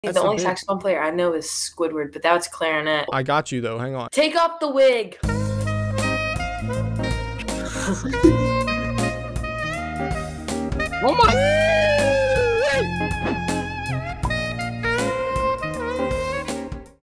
The only saxophone player I know is Squidward, but that's clarinet. I got you though. Hang on. Take off the wig. Oh my.